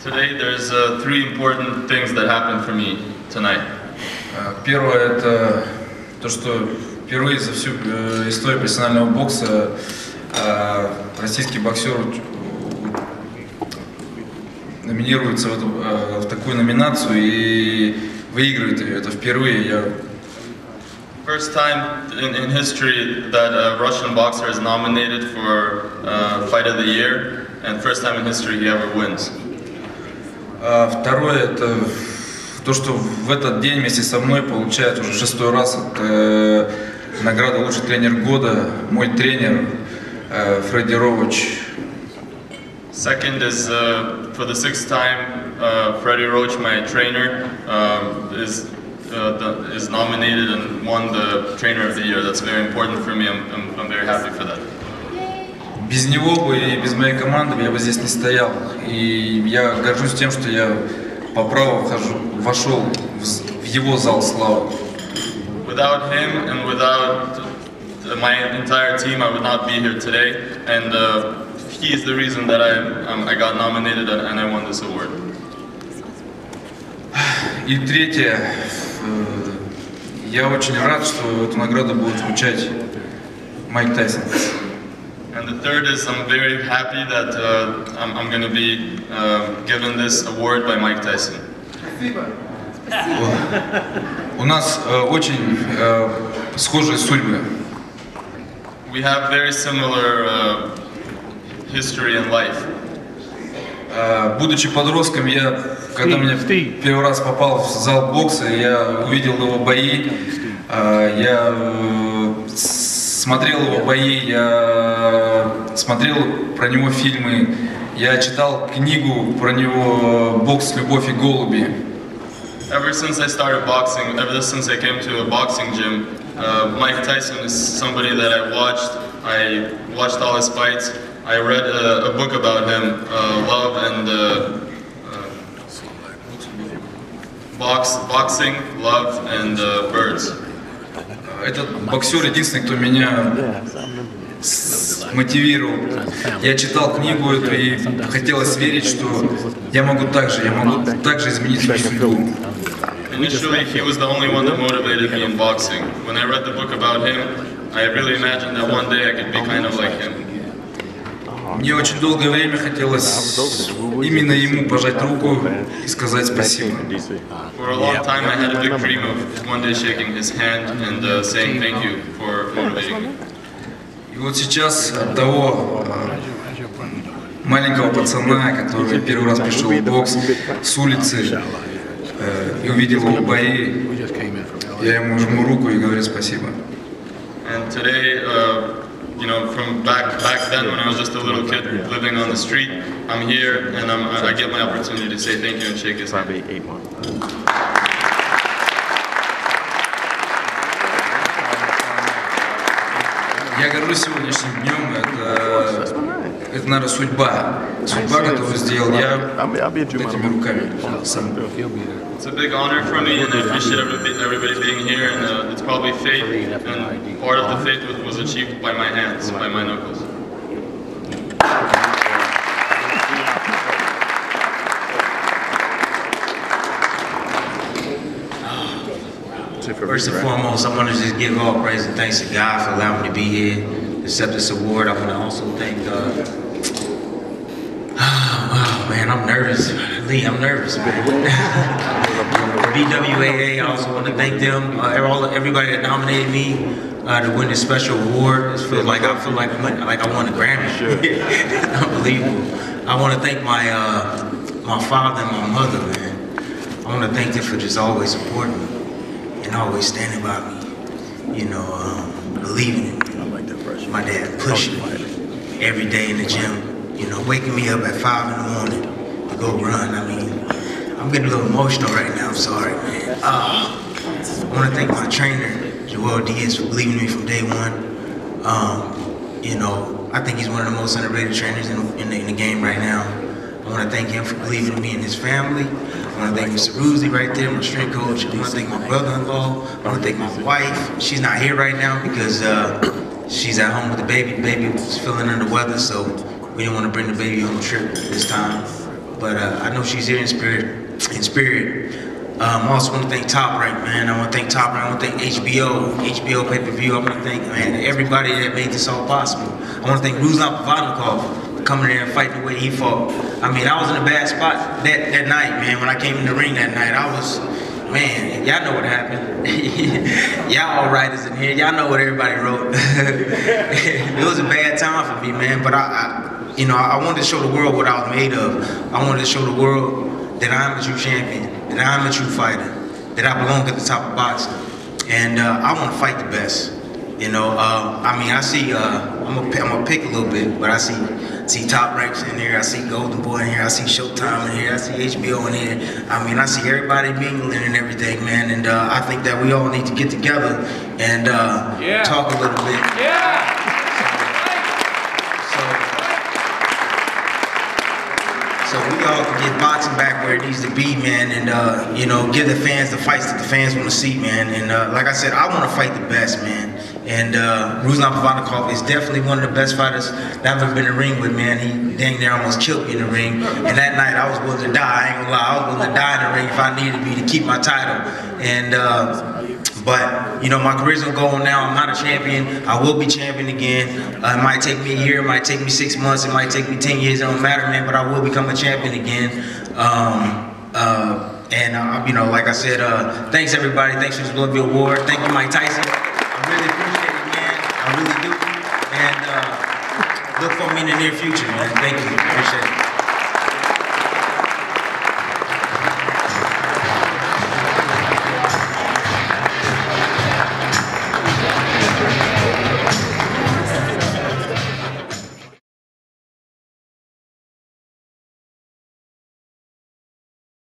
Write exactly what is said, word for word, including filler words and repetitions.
Today there's uh, three important things that happened for me tonight. Первое — это то, что впервые за всю историю профессионального бокса российский боксер номинируется в, эту, в такую номинацию и выигрывает ее. Это впервые. Я... First time in, in history that a Russian boxer is nominated for uh, Fight of the Year, and first time in history he ever wins. А второе — это то, что в этот день вместе со мной получает уже шестой раз от, э, награду «Лучший тренер года» мой тренер э, Фредди Роуч. Second is uh, for the sixth time, uh, Freddie Roach, my trainer, um, is uh, the, is nominated and won the Trainer of the Year. That's very important for me. I'm, I'm, I'm very happy for that. Без него бы и без моей команды я бы здесь не стоял. И я горжусь тем, что я по праву вхожу, вошел в, в его зал славы. Without him and without my entire team, I would not be here today. And uh, he is the reason that I um, I got nominated and, and I won this award. И третье, я очень рад, что эту награду будет вручать Майк Тайсон. And the third is I'm very happy that uh, I'm, I'm going to be uh, given this award by Mike Tyson. У нас э, очень э, схожие судьбы. We have very similar uh, history in life. Э, будучи подростком, я, когда мне первый раз попал в зал бокса, я увидел его бои, э, я э, смотрел его бои, я смотрел про него фильмы, я читал книгу про него «Бокс, любовь и голуби». Ever since I started boxing, ever since I came to a boxing gym, uh, Mike Tyson is somebody that I watched. I watched all his fights. I read a, a book about him, uh, Love and uh, uh, box, Boxing, Love and uh, Birds. Этот боксер единственный, кто меня мотивировал. Я читал книгу эту и хотелось верить, что я могу так же, я могу так же изменить свою судьбу. Initially, he was the only one that motivated me in boxing. When I read the book about him, I really imagined that one day I could be kind of like him. Мне очень долгое время хотелось именно ему пожать руку и сказать спасибо. For a long time, I had a big dream of one day shaking his hand and uh, saying thank you for motivating me. И вот сейчас от того маленького пацана, который первый раз пришел в бокс с улицы э, и увидел его бои, я ему жму руку и говорю спасибо. And today, uh, you know, from back back then when I was just a little kid living on the street, I'm here and I'm, I get my opportunity to say thank you and shake his hand. Я горжусь сегодняшним днем, это, это, наверное, судьба. Судьба, которую сделал я этими руками сам. It's a big honor for me and I appreciate everybody, everybody being here and uh, it's probably fate and part of the fate was, was achieved by my hands, by my knuckles. First and foremost, I want to just give all praise and thanks to God for allowing me to be here, to accept this award. I want to also thank God. Oh, wow, man, I'm nervous. Lee, I'm nervous, man. B W A A, I also want to thank them, uh, all, everybody that nominated me uh, to win this special award. It feels like I feel like like I won a Grammy. Unbelievable. I want to thank my uh, my father and my mother, man. I want to thank them for just always supporting me and always standing by me. You know, um, believing in me. My dad pushing me every day in the gym. You know, waking me up at five in the morning to go run. I mean, I'm getting a little emotional right now. I'm sorry, man. Uh, I want to thank my trainer, Joel Diaz, for believing in me from day one. Um, you know, I think he's one of the most underrated trainers in, in, the, in the game right now. I want to thank him for believing in me and his family. I want to thank Mister Ruzzi right there, my strength coach. I want to thank my brother-in-law. I want to thank my wife. She's not here right now because uh, she's at home with the baby. The baby was feeling under the weather, so we didn't want to bring the baby on the trip this time. but uh, I know she's here in spirit. In spirit. Um, I also want to thank Top Rank, man. I want to thank Top Rank. I want to thank H B O, H B O pay-per-view. I want to thank, man, everybody that made this all possible. I want to thank Ruslan Provodnikov coming there and fighting the way he fought. I mean, I was in a bad spot that, that night, man. When I came in the ring that night, I was, man, y'all know what happened. Y'all all writers in here. Y'all know what everybody wrote. It was a bad time for me, man. But I, I you know, I wanted to show the world what I was made of. I wanted to show the world that I'm a true champion, that I'm a true fighter, that I belong at the top of boxing, and uh, I want to fight the best. You know, uh, I mean, I see, uh, I'm gonna, I'm gonna pick a little bit, but I see, see Top Ranks in here, I see Golden Boy in here, I see Showtime in here, I see H B O in here. I mean, I see everybody mingling and everything, man, and uh, I think that we all need to get together and uh, yeah. talk a little bit. Yeah. So we all can get boxing back where it needs to be, man, and uh, you know, give the fans the fights that the fans want to see, man. And uh, like I said, I want to fight the best, man. And uh, Ruslan Provodnikov is definitely one of the best fighters that I've ever been in the ring with, man. He dang near almost killed me in the ring. And that night I was willing to die. I ain't gonna lie, I was willing to die in the ring if I needed to be to keep my title. And uh, but you know, my career's gonna go on now. I'm not a champion. I will be champion again. Uh, it might take me a year. It might take me six months. It might take me ten years. It don't matter, man. But I will become a champion again. Um, uh, and uh, you know, like I said, uh, thanks everybody. Thanks for this Blood Award. Thank you, Mike Tyson. I really appreciate it, man. I really do. And uh, look for me in the near future, man. Thank you. Appreciate it.